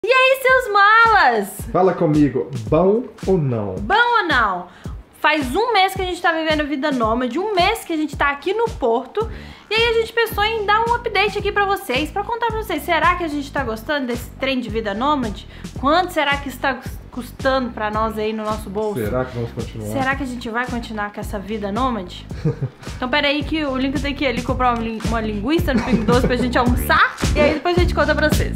E aí, seus malas? Fala comigo, bom ou não? Bom ou não? Faz um mês que a gente tá vivendo vida nômade, um mês que a gente tá aqui no Porto. E aí a gente pensou em dar um update aqui pra vocês, pra contar pra vocês, será que a gente tá gostando desse trem de vida nômade? Quanto será que está custando pra nós aí no nosso bolso? Será que vamos continuar? Será que a gente vai continuar com essa vida nômade? Então pera aí que o Lincoln tem que ir ali comprar uma linguiça no Pingo Doce pra gente almoçar. E aí depois a gente conta pra vocês.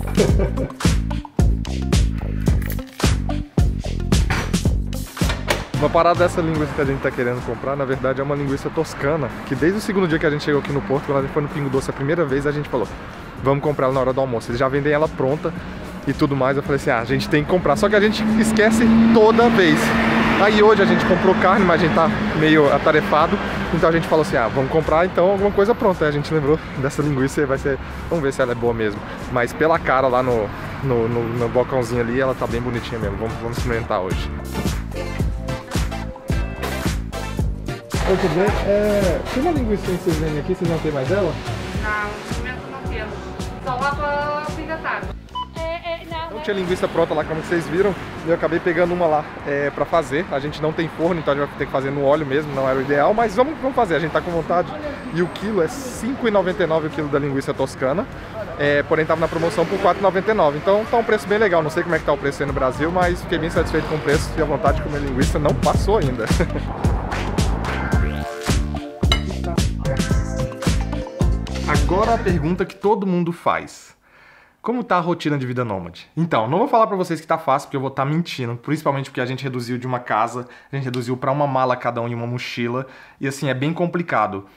Uma parada dessa linguiça que a gente tá querendo comprar, na verdade é uma linguiça toscana, que desde o segundo dia que a gente chegou aqui no Porto, quando a gente foi no Pingo Doce a primeira vez, a gente falou, vamos comprar ela na hora do almoço. Eles já vendem ela pronta e tudo mais. Eu falei assim, a gente tem que comprar, só que a gente esquece toda vez. Aí hoje a gente comprou carne, mas a gente tá meio atarefado, então a gente falou assim, vamos comprar então alguma coisa pronta. Aí a gente lembrou dessa linguiça e vai ser, vamos ver se ela é boa mesmo. Mas pela cara lá no balcãozinho ali, ela tá bem bonitinha mesmo. Vamos experimentar hoje. Oi, tudo bem? Tem uma linguiça que vocês vendem aqui, vocês não tem mais dela? Não, no momento não temos. Só lá pra fim da tarde. Não tinha linguiça pronta lá, como vocês viram, e eu acabei pegando uma lá pra fazer. A gente não tem forno, então a gente vai ter que fazer no óleo mesmo, não era o ideal, mas vamos fazer, a gente tá com vontade. E o quilo é R$ 5,99 o quilo da linguiça toscana, porém tava na promoção por R$ 4,99, então tá um preço bem legal. Não sei como é que tá o preço aí no Brasil, mas fiquei bem satisfeito com o preço e a vontade de comer linguiça não passou ainda. Agora a pergunta que todo mundo faz. Como tá a rotina de vida nômade? Então, não vou falar pra vocês que tá fácil, porque eu vou estar mentindo, principalmente porque a gente reduziu de uma casa, a gente reduziu pra uma mala cada um e uma mochila, e assim, é bem complicado.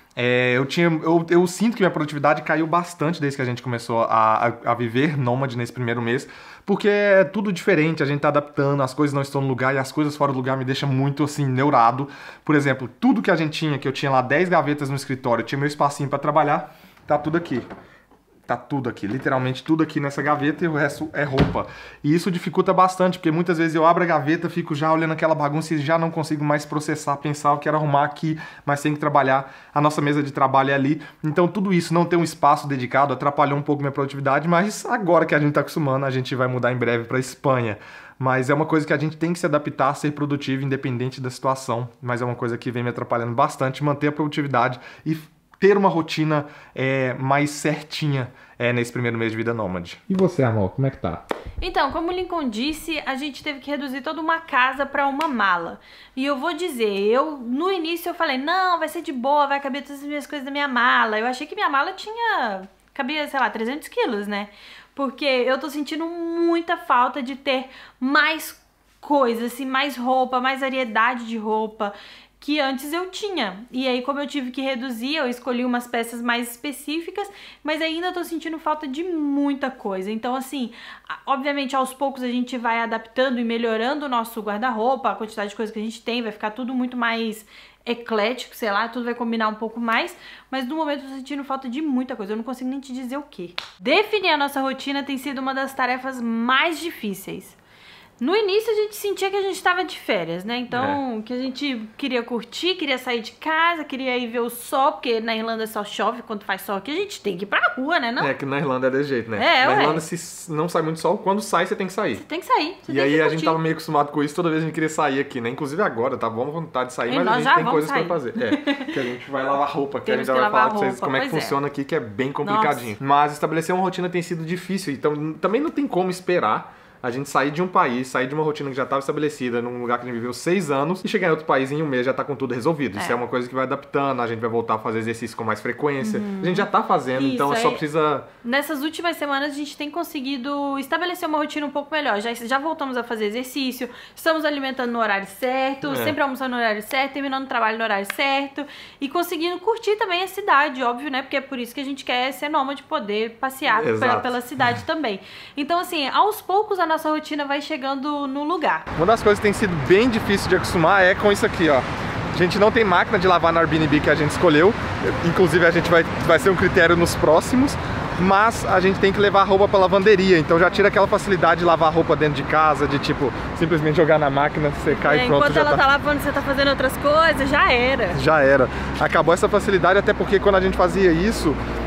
Eu sinto que minha produtividade caiu bastante desde que a gente começou a viver nômade nesse primeiro mês, porque é tudo diferente, a gente tá adaptando, as coisas não estão no lugar, e as coisas fora do lugar me deixam muito, assim, neurado. Por exemplo, tudo que a gente tinha, que eu tinha lá 10 gavetas no escritório, eu tinha meu espacinho pra trabalhar, tá tudo aqui. Tá tudo aqui, literalmente tudo aqui nessa gaveta e o resto é roupa. E isso dificulta bastante, porque muitas vezes eu abro a gaveta, fico já olhando aquela bagunça e já não consigo mais processar, pensar, eu quero arrumar aqui, mas tem que trabalhar, a nossa mesa de trabalho é ali. Então tudo isso, não ter um espaço dedicado, atrapalhou um pouco minha produtividade, mas agora que a gente tá acostumando, a gente vai mudar em breve pra Espanha. Mas é uma coisa que a gente tem que se adaptar, ser produtivo, independente da situação. Mas é uma coisa que vem me atrapalhando bastante, manter a produtividade e ter uma rotina mais certinha nesse primeiro mês de vida nômade. E você, amor, como é que tá? Então, como o Lincoln disse, a gente teve que reduzir toda uma casa para uma mala. E eu vou dizer, no início eu falei, não, vai ser de boa, vai caber todas as minhas coisas na minha mala. Eu achei que minha mala cabia, sei lá, 300 quilos, né? Porque eu tô sentindo muita falta de ter mais coisas, assim, mais roupa, mais variedade de roupa que antes eu tinha. E aí, como eu tive que reduzir, eu escolhi umas peças mais específicas, mas ainda tô sentindo falta de muita coisa. Então, assim, obviamente, aos poucos a gente vai adaptando e melhorando o nosso guarda-roupa, a quantidade de coisas que a gente tem, vai ficar tudo muito mais eclético, sei lá, tudo vai combinar um pouco mais, mas no momento eu tô sentindo falta de muita coisa, eu não consigo nem te dizer o que. Definir a nossa rotina tem sido uma das tarefas mais difíceis. No início a gente sentia que a gente estava de férias, né? Então, que a gente queria curtir, queria sair de casa, queria ir ver o sol, porque na Irlanda só chove, quando faz sol aqui a gente tem que ir pra rua, né? Não? É que na Irlanda é desse jeito, né? Na Irlanda, se não sai muito sol, quando sai você tem que sair. Você tem que sair. E aí a gente tava meio acostumado com isso, toda vez a gente queria sair aqui, né? Inclusive agora, tá bom vontade de sair, mas a gente tem coisas pra fazer. Que a gente vai lavar roupa, que a gente vai falar pra vocês como é que funciona aqui, que é bem complicadinho. Mas estabelecer uma rotina tem sido difícil, então também não tem como esperar a gente sair de um país, sair de uma rotina que já estava estabelecida num lugar que a gente viveu 6 anos e chegar em outro país em um mês já tá com tudo resolvido. Isso é uma coisa que vai adaptando, a gente vai voltar a fazer exercício com mais frequência. A gente já tá fazendo, então só precisa... Nessas últimas semanas a gente tem conseguido estabelecer uma rotina um pouco melhor. Já voltamos a fazer exercício, estamos alimentando no horário certo, sempre almoçando no horário certo, terminando o trabalho no horário certo e conseguindo curtir também a cidade, óbvio, né? Porque é por isso que a gente quer ser nômade, poder passear pela cidade também. Então, assim, aos poucos a nossa rotina vai chegando no lugar. Uma das coisas que tem sido bem difícil de acostumar é com isso aqui, ó. A gente não tem máquina de lavar na Airbnb que a gente escolheu. Inclusive a gente vai ser um critério nos próximos. Mas a gente tem que levar a roupa pra lavanderia, então já tira aquela facilidade de lavar a roupa dentro de casa, de tipo, simplesmente jogar na máquina, secar e pronto. Enquanto ela tá lavando, você tá fazendo outras coisas, já era. Já era. Acabou essa facilidade, até porque quando a gente fazia isso,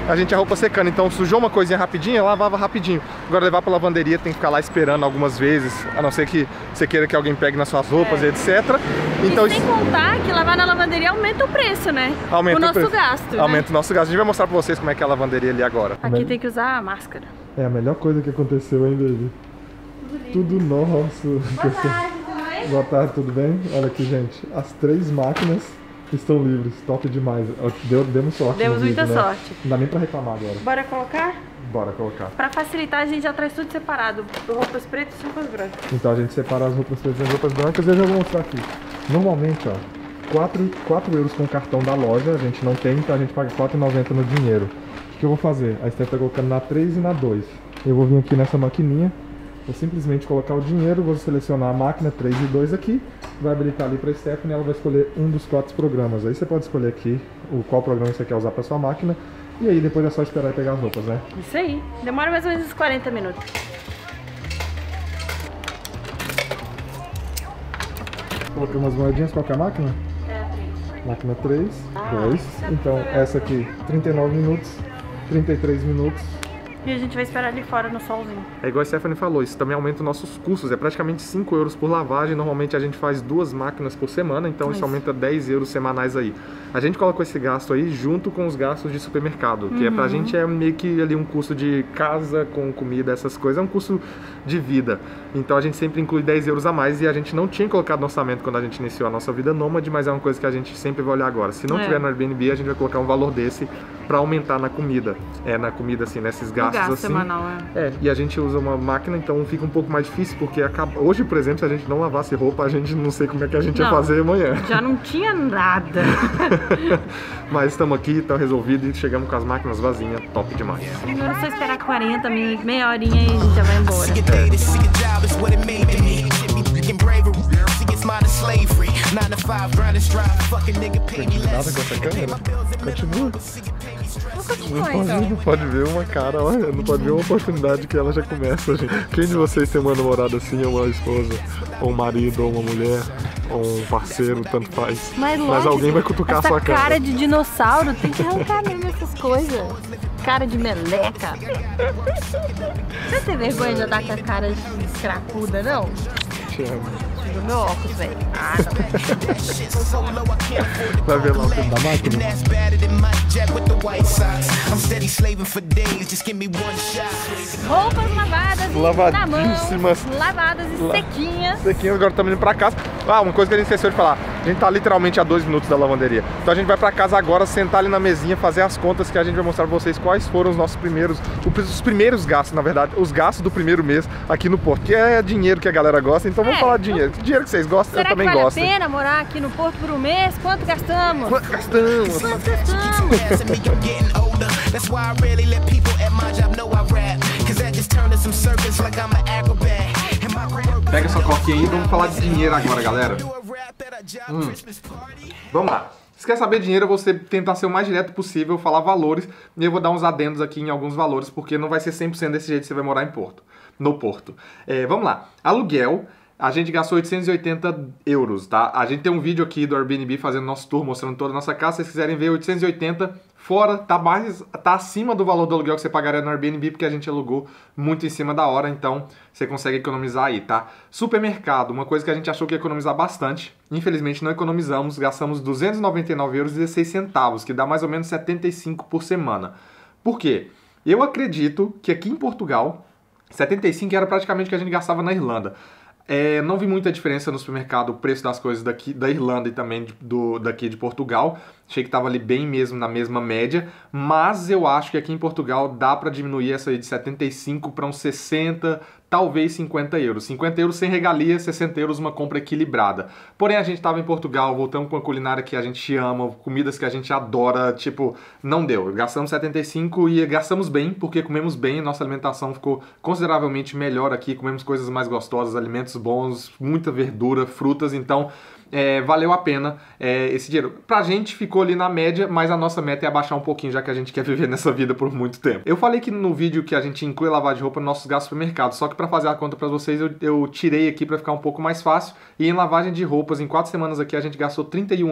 a gente a roupa secando. Então sujou uma coisinha rapidinha, lavava rapidinho. Agora levar pra lavanderia tem que ficar lá esperando algumas vezes, a não ser que você queira que alguém pegue nas suas roupas, etc. Então, e sem contar que lavar na lavanderia aumenta o preço, né? Aumenta o nosso gasto. Aumenta o nosso gasto. A gente vai mostrar pra vocês como é que é a lavanderia ali agora. Aqui tem que usar a máscara. É a melhor coisa que aconteceu, hein, baby? Tudo nosso. Boa tarde, tudo bem? Boa tarde, tudo bem? Olha aqui, gente. As 3 máquinas estão livres. Top demais. Demos sorte. Demos no vídeo, muita né? sorte. Não dá nem pra reclamar agora. Bora colocar? Bora colocar. Pra facilitar, a gente já traz tudo separado. Roupas pretas e roupas brancas. Então a gente separa as roupas pretas e as roupas brancas e eu já vou mostrar aqui. Normalmente, ó, 4 euros com o cartão da loja, a gente não tem, então a gente paga 4,90 no dinheiro. O que eu vou fazer? A Steph tá colocando na 3 e na 2. Eu vou vir aqui nessa maquininha, vou simplesmente colocar o dinheiro, vou selecionar a máquina 3 e 2 aqui, vai habilitar ali pra Stephanie e ela vai escolher um dos 4 programas. Aí você pode escolher aqui qual programa você quer usar pra sua máquina. E aí depois é só esperar e pegar as roupas, né? Isso aí. Demora mais ou menos uns 40 minutos. Coloquei umas moedinhas, qual que é a máquina? É a 3. Máquina 3, 2. Então essa aqui, 39 minutos, 33 minutos. E a gente vai esperar ali fora no solzinho. É igual a Stephanie falou, isso também aumenta os nossos custos. É praticamente 5 euros por lavagem. Normalmente a gente faz 2 máquinas por semana, então isso aumenta 10 euros semanais aí. A gente colocou esse gasto aí junto com os gastos de supermercado, que é pra gente é meio que ali um custo de casa com comida, essas coisas. É um custo de vida. Então a gente sempre inclui 10 euros a mais e a gente não tinha colocado no orçamento quando a gente iniciou a nossa vida nômade, mas é uma coisa que a gente sempre vai olhar agora. Se não tiver no Airbnb, a gente vai colocar um valor desse pra aumentar na comida. Na comida, assim, nesses gastos gasto assim. semanal, e a gente usa uma máquina, então fica um pouco mais difícil, porque hoje, por exemplo, se a gente não lavasse roupa, a gente não sei como é que a gente ia fazer amanhã. Já não tinha nada. Mas estamos aqui, tá resolvido e chegamos com as máquinas vazinhas, top demais. Agora é só esperar 40 minutos, meia horinha e a gente já vai embora. Nada com essa câmera? Continua. Não pode ver uma cara, olha, não pode ver uma oportunidade que ela já começa, gente. Quem de vocês tem uma namorada assim, ou uma esposa, ou um marido, ou uma mulher, ou um parceiro, tanto faz. Mas alguém vai cutucar a sua cara. Essa cara de dinossauro, tem que arrancar mesmo essas coisas. Cara de meleca. Você tem vergonha de andar com a cara de cracuda, não? Te amo. Do meu óculos, velho. Vai ver lá o tempo da máquina? Roupas lavadas Lavadíssimas. na mão, lavadas e sequinhas. Sequinhas, agora estamos indo pra casa. Uma coisa que a gente esqueceu de falar. A gente tá literalmente a 2 minutos da lavanderia. Então a gente vai pra casa agora, sentar ali na mesinha, fazer as contas que a gente vai mostrar pra vocês quais foram os nossos os primeiros gastos, na verdade, os gastos do primeiro mês aqui no Porto, que é dinheiro que a galera gosta, então vamos falar de dinheiro. Dinheiro que vocês gostam, será eu também que vale gosto. a pena morar aqui no Porto por um mês? Quanto gastamos? Quanto gastamos? Pega sua coquinha aí e vamos falar de dinheiro agora, galera. Vamos lá. Se quer saber dinheiro, eu vou tentar ser o mais direto possível, falar valores, e eu vou dar uns adendos aqui em alguns valores, porque não vai ser 100% desse jeito que você vai morar no Porto. Vamos lá. Aluguel. A gente gastou 880 euros, tá? A gente tem um vídeo aqui do Airbnb fazendo nosso tour, mostrando toda a nossa casa. Se vocês quiserem ver, 880 fora, tá acima do valor do aluguel que você pagaria no Airbnb, porque a gente alugou muito em cima da hora, então você consegue economizar aí, tá? Supermercado, uma coisa que a gente achou que ia economizar bastante, infelizmente não economizamos, gastamos 299 euros e 16 centavos, que dá mais ou menos 75 por semana. Por quê? Eu acredito que aqui em Portugal, 75 era praticamente o que a gente gastava na Irlanda. Não vi muita diferença no supermercado, o preço das coisas daqui da Irlanda e também daqui de Portugal. Achei que estava ali bem mesmo na mesma média, mas eu acho que aqui em Portugal dá para diminuir essa aí de 75 para uns 60, talvez 50 euros. 50 euros sem regalia, 60 euros uma compra equilibrada. Porém, a gente estava em Portugal, voltamos com a culinária que a gente ama, comidas que a gente adora, tipo, não deu. Gastamos 75 e gastamos bem, porque comemos bem, nossa alimentação ficou consideravelmente melhor aqui, comemos coisas mais gostosas, alimentos bons, muita verdura, frutas, então valeu a pena esse dinheiro. Pra gente ficou ali na média, mas a nossa meta é abaixar um pouquinho, já que a gente quer viver nessa vida por muito tempo. Eu falei que no vídeo que a gente inclui lavar de roupa nos nossos gastos no supermercado, só que pra fazer a conta pra vocês eu tirei aqui pra ficar um pouco mais fácil, e em lavagem de roupas, em 4 semanas aqui a gente gastou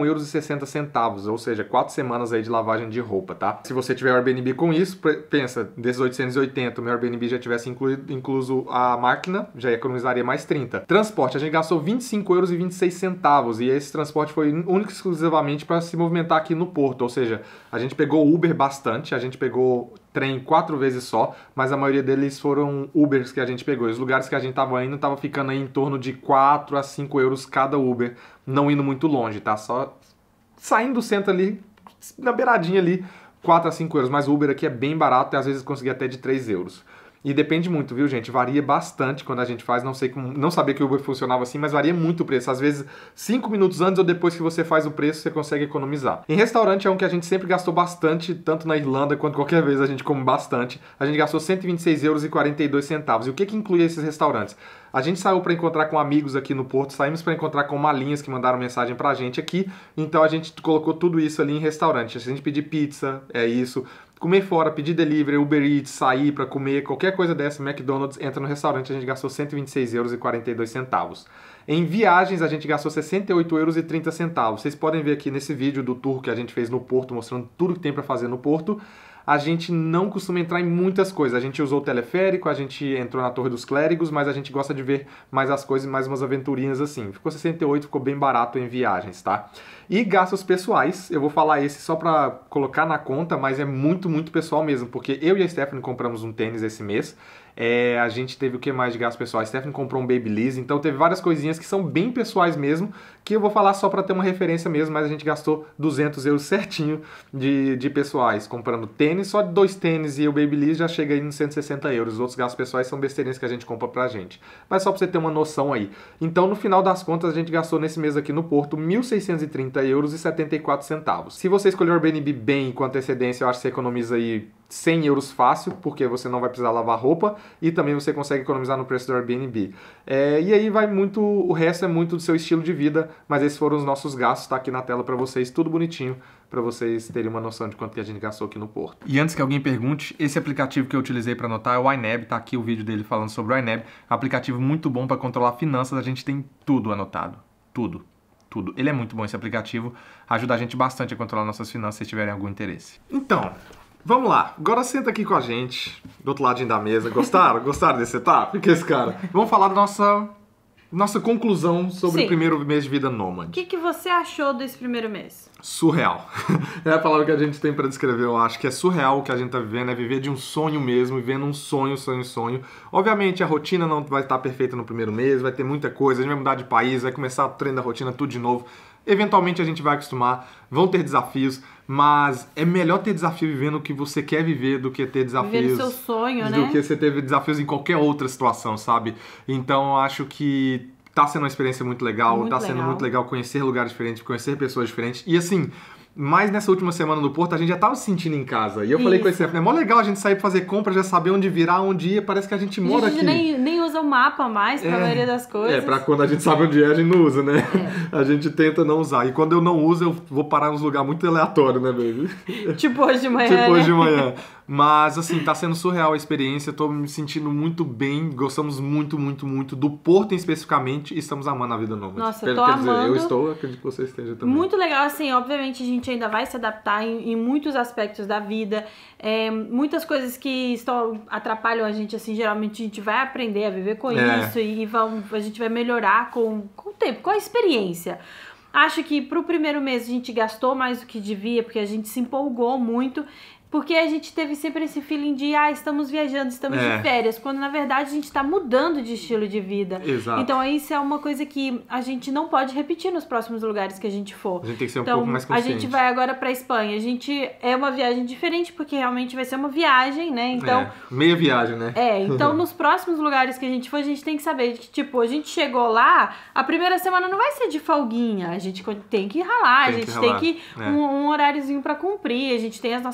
€31,60, ou seja, 4 semanas aí de lavagem de roupa, tá? Se você tiver Airbnb com isso, pensa, desses 880, o meu Airbnb já tivesse incluso a máquina, já economizaria mais 30. Transporte, a gente gastou €20,26, e esse transporte foi único e exclusivamente para se movimentar aqui no Porto, ou seja, a gente pegou Uber bastante, a gente pegou trem 4 vezes só, mas a maioria deles foram Ubers que a gente pegou. E os lugares que a gente tava indo, tava ficando aí em torno de 4 a 5 euros cada Uber, não indo muito longe, tá? Só saindo do centro ali, na beiradinha ali, 4 a 5 euros, mas o Uber aqui é bem barato e às vezes consegui até de 3 euros. E depende muito, viu, gente? Varia bastante quando a gente faz. Não sabia que o Uber funcionava assim, mas varia muito o preço. Às vezes, 5 minutos antes ou depois que você faz o preço, você consegue economizar. Em restaurante é um que a gente sempre gastou bastante, tanto na Irlanda quanto qualquer vez a gente come bastante. A gente gastou €126,42. E o que inclui esses restaurantes? A gente saiu para encontrar com amigos aqui no Porto, saímos para encontrar com malinhas que mandaram mensagem pra gente aqui, então a gente colocou tudo isso ali em restaurante. Se a gente pedir pizza, é isso. Comer fora, pedir delivery, Uber Eats, sair para comer, qualquer coisa dessa, McDonald's, entra no restaurante, a gente gastou €126,42. Em viagens, a gente gastou €68,30. Vocês podem ver aqui nesse vídeo do tour que a gente fez no Porto, mostrando tudo que tem para fazer no Porto. A gente não costuma entrar em muitas coisas. A gente usou o teleférico, a gente entrou na Torre dos Clérigos, mas a gente gosta de ver mais as coisas, mais umas aventurinhas assim. Ficou 68, ficou bem barato em viagens, tá? E gastos pessoais, eu vou falar esse só pra colocar na conta, mas é muito, muito pessoal mesmo, porque eu e a Stephanie compramos um tênis esse mês. A gente teve o que mais de gasto pessoal? A Stephanie comprou um Babyliss, então teve várias coisinhas que são bem pessoais mesmo, que eu vou falar só para ter uma referência mesmo, mas a gente gastou €200 certinho de pessoais, comprando tênis, só de 2 tênis e o Babyliss já chega aí nos €160. Os outros gastos pessoais são besteirinhas que a gente compra pra gente. Mas só pra você ter uma noção aí. Então, no final das contas, a gente gastou nesse mês aqui no Porto €1.630,74. Se você escolher o Airbnb bem com antecedência, eu acho que você economiza aí €100 fácil, porque você não vai precisar lavar roupa e também você consegue economizar no preço do Airbnb. E aí vai muito, o resto é muito do seu estilo de vida, mas esses foram os nossos gastos, tá aqui na tela pra vocês, tudo bonitinho, pra vocês terem uma noção de quanto que a gente gastou aqui no Porto. E antes que alguém pergunte, esse aplicativo que eu utilizei pra anotar é o iNab, tá aqui o vídeo dele falando sobre o iNab, aplicativo muito bom pra controlar finanças, a gente tem tudo anotado, tudo. Ele é muito bom esse aplicativo, ajuda a gente bastante a controlar nossas finanças se tiverem algum interesse. Então, vamos lá, agora senta aqui com a gente, do outro ladinho da mesa. Gostaram? Gostaram desse setup? O que é esse cara? Vamos falar da nossa conclusão sobre o primeiro mês de vida nômade. O que você achou desse primeiro mês? Surreal. É a palavra que a gente tem pra descrever, eu acho que é surreal o que a gente tá vivendo, é viver de um sonho mesmo, vivendo um sonho. Obviamente a rotina não vai estar perfeita no primeiro mês, vai ter muita coisa, a gente vai mudar de país, vai começar o treino da rotina, tudo de novo. Eventualmente a gente vai acostumar, vão ter desafios, mas é melhor ter desafio vivendo o que você quer viver do que ter desafios... Viver o seu sonho, né? Do que você ter desafios em qualquer outra situação, sabe? Então eu acho que tá sendo uma experiência muito legal, sendo muito legal conhecer lugares diferentes, conhecer pessoas diferentes. E assim, mais nessa última semana no Porto, a gente já tava se sentindo em casa. E eu falei com esse é mó legal a gente sair pra fazer compra, já saber onde virar, onde ir, parece que a gente mora aqui. A gente nem usa o mapa mais pra maioria das coisas. Pra quando a gente sabe onde é, a gente não usa, né? A gente tenta não usar. E quando eu não uso, eu vou parar nos lugares muito aleatórios, né, baby? Tipo hoje de manhã, Mas, assim, tá sendo surreal a experiência, tô me sentindo muito bem, gostamos muito, muito, muito do Porto especificamente e estamos amando a vida nômade. Nossa, eu tô amando. Eu estou, acredito que você esteja também. Muito legal, assim, obviamente a gente ainda vai se adaptar em muitos aspectos da vida, muitas coisas que atrapalham a gente, assim, geralmente a gente vai aprender a viver com isso e a gente vai melhorar com o tempo, com a experiência. Acho que pro primeiro mês a gente gastou mais do que devia, porque a gente se empolgou muito. Porque a gente teve sempre esse feeling de, estamos viajando, estamos de férias, quando na verdade a gente tá mudando de estilo de vida. Exato. Então isso é uma coisa que a gente não pode repetir nos próximos lugares que a gente for. A gente tem que ser um pouco mais consciente. A gente vai agora pra Espanha, é uma viagem diferente, porque realmente vai ser uma viagem, né? Então, meia viagem, né? Então nos próximos lugares que a gente for, a gente tem que saber que, tipo, a gente chegou lá, a primeira semana não vai ser de folguinha, a gente tem que ralar, a gente tem que um horáriozinho pra cumprir, a gente tem as nossas tarefas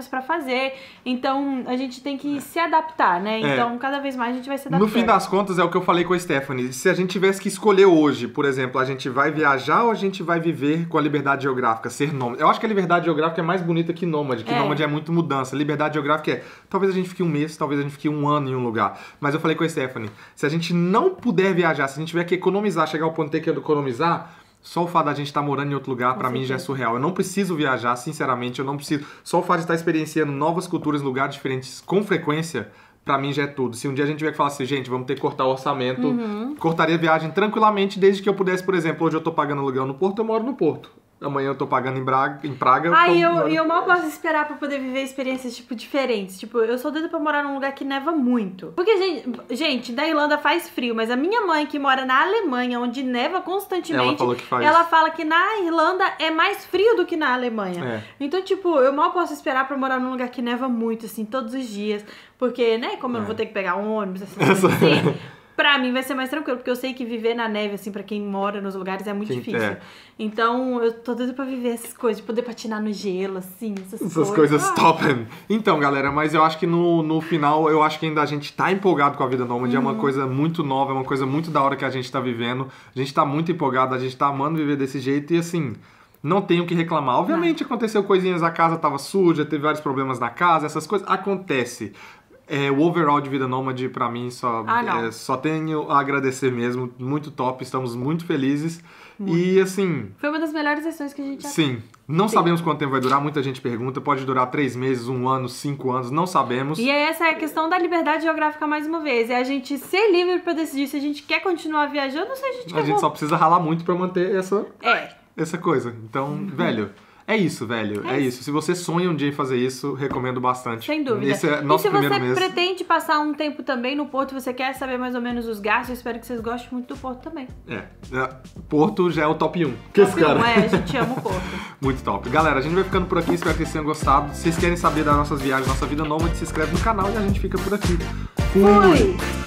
tarefas pra fazer. Então, a gente tem que se adaptar, né? Então, cada vez mais a gente vai se adaptando. No fim das contas, é o que eu falei com a Stephanie. Se a gente tivesse que escolher hoje, por exemplo, a gente vai viajar ou a gente vai viver com a liberdade geográfica, ser nômade? Eu acho que a liberdade geográfica é mais bonita que nômade, que nômade é muito mudança. Liberdade geográfica talvez a gente fique um mês, talvez a gente fique um ano em um lugar. Mas eu falei com a Stephanie, se a gente não puder viajar, se a gente tiver que economizar, chegar ao ponto de ter que economizar, só o fato da gente estar morando em outro lugar, pra mim, já é surreal. Eu não preciso viajar, sinceramente, eu não preciso. Só o fato de estar experienciando novas culturas em lugares diferentes com frequência, pra mim já é tudo. Se um dia a gente tiver que falar assim, gente, vamos ter que cortar o orçamento, cortaria a viagem tranquilamente, desde que eu pudesse, por exemplo, hoje eu tô pagando aluguel no Porto, eu moro no Porto. Amanhã eu tô pagando em Praga. Eu mal posso esperar pra poder viver experiências, tipo, diferentes. Tipo, eu sou doida pra morar num lugar que neva muito. Porque, gente, na Irlanda faz frio, mas a minha mãe, que mora na Alemanha, onde neva constantemente, ela falou que faz. Ela fala que na Irlanda é mais frio do que na Alemanha. Então, tipo, eu mal posso esperar pra morar num lugar que neva muito, assim, todos os dias. Porque, né, como eu não vou ter que pegar um ônibus, essas coisas assim... Pra mim vai ser mais tranquilo, porque eu sei que viver na neve, assim, pra quem mora nos lugares é muito difícil. Então, eu tô doida pra viver essas coisas, de poder patinar no gelo, assim, essas coisas. Top. Então, galera, mas eu acho que no final, eu acho que ainda a gente tá empolgado com a vida nômade, é uma coisa muito nova, é uma coisa muito da hora que a gente tá vivendo. A gente tá muito empolgado, a gente tá amando viver desse jeito e, assim... Não tenho o que reclamar. Obviamente aconteceu coisinhas, a casa tava suja, teve vários problemas na casa, essas coisas. Acontece. O overall de vida nômade, pra mim, só tenho a agradecer mesmo. Muito top, estamos muito felizes. Muito. E, assim... Foi uma das melhores lições que a gente já Sim. Não sabemos quanto tempo vai durar, muita gente pergunta. Pode durar 3 meses, 1 ano, 5 anos, não sabemos. E essa é a questão da liberdade geográfica mais uma vez. É a gente ser livre pra decidir se a gente quer continuar viajando ou se a gente quer... A gente só precisa ralar muito pra manter essa coisa. Então, velho... É isso, velho. É isso. Se você sonha um dia em fazer isso, recomendo bastante. Sem dúvida. Esse é nosso primeiro mês. E se você pretende passar um tempo também no Porto, você quer saber mais ou menos os gastos, eu espero que vocês gostem muito do Porto também. Porto já é o top 1. A gente ama o Porto. Muito top. Galera, a gente vai ficando por aqui, espero que vocês tenham gostado. Se vocês querem saber das nossas viagens, nossa vida nômade, se inscreve no canal e a gente fica por aqui. Fui!